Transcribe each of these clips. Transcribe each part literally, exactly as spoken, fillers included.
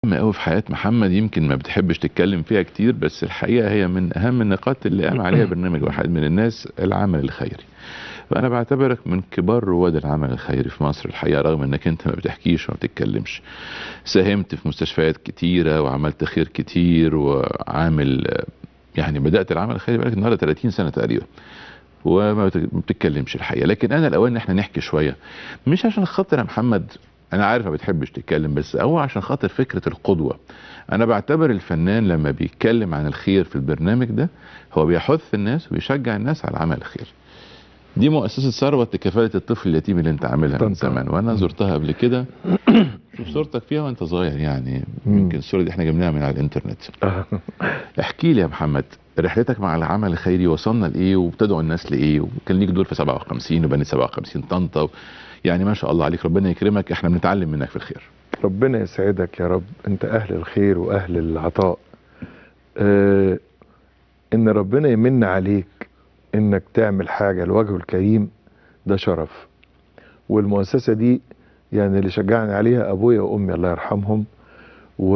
مهمة قوي في حياة محمد، يمكن ما بتحبش تتكلم فيها كتير، بس الحقيقة هي من أهم النقاط اللي قام عليها برنامج واحد من الناس، العمل الخيري. فأنا بعتبرك من كبار رواد العمل الخيري في مصر الحقيقة، رغم إنك أنت ما بتحكيش وما بتتكلمش. ساهمت في مستشفيات كتيرة وعملت خير كتير وعامل، يعني بدأت العمل الخيري بقالك النهارده ثلاثين سنة تقريبا وما بتتكلمش الحقيقة. لكن أنا الأوان إن احنا نحكي شوية، مش عشان خاطر يا محمد، انا عارف ما بتحبش تتكلم، بس هو عشان خاطر فكرة القدوة. انا بعتبر الفنان لما بيتكلم عن الخير في البرنامج ده، هو بيحث الناس ويشجع الناس على عمل الخير. دي مؤسسة ثروت لكفالة الطفل اليتيم اللي انت عاملها من زمان، وانا زرتها قبل كده. شوف صورتك فيها وانت صغير، يعني يمكن الصورة دي احنا جبناها من على الانترنت. احكي لي يا محمد، رحلتك مع العمل الخيري وصلنا لايه، وبتدعو الناس لايه، وكان ليك دور في سبعة وخمسين وبني سبعة وخمسين طنطا، يعني ما شاء الله عليك، ربنا يكرمك، احنا بنتعلم منك في الخير. ربنا يسعدك يا رب، انت اهل الخير واهل العطاء. اه ان ربنا يمن عليك انك تعمل حاجة لوجهه الكريم، ده شرف. والمؤسسة دي يعني اللي شجعني عليها ابويا وامي الله يرحمهم، و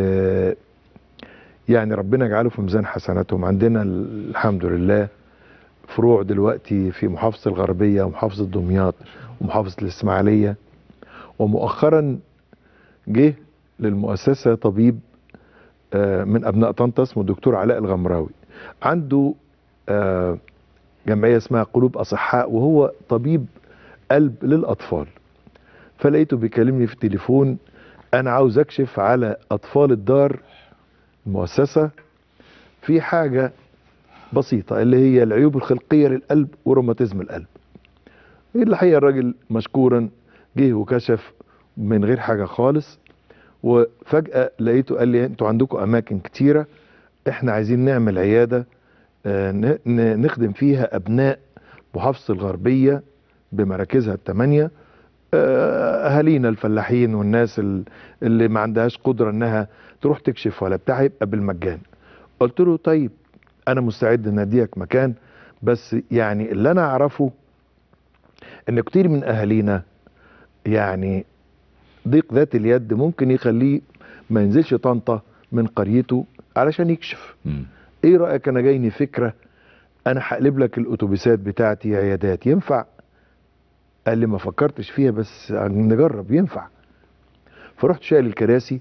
يعني ربنا يجعله في ميزان حسناتهم. عندنا الحمد لله فروع دلوقتي في محافظة الغربية ومحافظة دمياط ومحافظة الاسماعيلية، ومؤخرا جه للمؤسسة طبيب من ابناء طنطا اسمه الدكتور علاء الغمراوي، عنده جمعية اسمها قلوب اصحاء، وهو طبيب قلب للاطفال. فلقيته بيكلمني في التليفون، انا عاوز اكشف على اطفال الدار المؤسسة في حاجة بسيطة اللي هي العيوب الخلقية للقلب وروماتيزم القلب. الحقيقة الراجل مشكورا جه وكشف من غير حاجة خالص، وفجأة لقيته قال لي انتوا عندكم اماكن كتيرة، احنا عايزين نعمل عيادة نخدم فيها ابناء محافظة الغربية بمراكزها الثمانية، اهالينا الفلاحين والناس اللي ما عندهاش قدرة انها تروح تكشف ولا بتاع، يبقى بالمجان. قلت له طيب انا مستعد ان اديك مكان، بس يعني اللي انا اعرفه ان كتير من اهالينا يعني ضيق ذات اليد ممكن يخليه ما ينزلش طنطا من قريته علشان يكشف. م. ايه رأيك، انا جايني فكرة، انا هقلب لك الاتوبيسات بتاعتي عيادات، ينفع؟ قال لي ما فكرتش فيها بس نجرب، ينفع. فرحت شايل الكراسي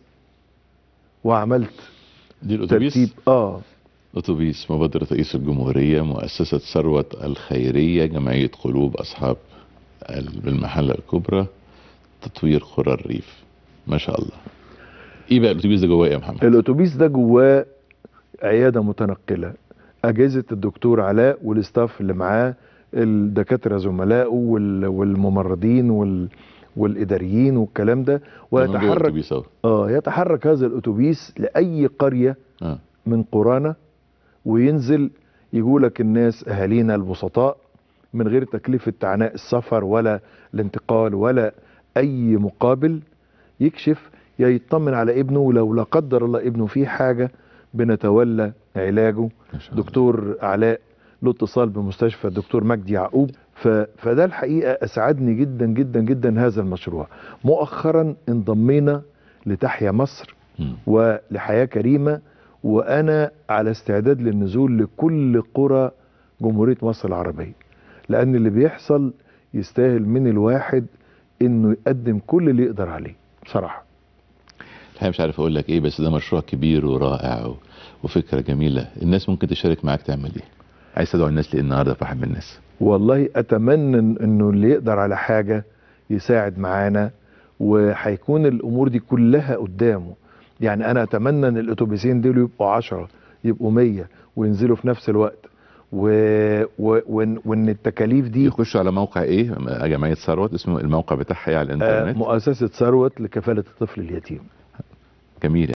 وعملت دي الاتوبيس ترتيب. اه اتوبيس مبادرة رئيس الجمهورية، مؤسسة ثروت الخيرية، جمعية قلوب اصحاب بالمحلة الكبرى، تطوير قرى الريف. ما شاء الله. ايه بقى الاتوبيس ده جواه يا محمد؟ الاتوبيس ده جواه عيادة متنقلة، اجهزة الدكتور علاء والاستاف اللي معاه، الدكاترة زملائه والممرضين وال والاداريين والكلام ده، ويتحرك اه يتحرك هذا الاتوبيس لاي قرية آه. من قرانا، وينزل يقولك الناس اهالينا البسطاء من غير تكلفة عناء السفر ولا الانتقال ولا اي مقابل، يكشف يا يطمن على ابنه، ولو لا قدر الله ابنه فيه حاجة بنتولى علاجه. دكتور علاء له اتصال بمستشفى الدكتور مجدي يعقوب. فده الحقيقة اسعدني جدا جدا جدا هذا المشروع. مؤخرا انضمينا لتحيا مصر ولحياة كريمة، وانا على استعداد للنزول لكل قرى جمهورية مصر العربية، لان اللي بيحصل يستاهل من الواحد انه يقدم كل اللي يقدر عليه بصراحة. الحقيقة مش عارف اقول لك ايه، بس ده مشروع كبير ورائع وفكرة جميلة. الناس ممكن تشارك معاك تعمل ايه؟ عايز تدعو الناس ليه النهارده في حب الناس؟ والله اتمنى انه اللي يقدر على حاجة يساعد معانا، وهيكون الامور دي كلها قدامه. يعني انا اتمنى ان الاتوبيسين دول يبقوا عشرة، يبقوا مية، وينزلوا في نفس الوقت، و... و... وان التكاليف دي يخشوا على موقع ايه؟ جمعية ثروت اسمه الموقع بتاعها على الانترنت؟ آه مؤسسة ثروت لكفالة الطفل اليتيم. جميل.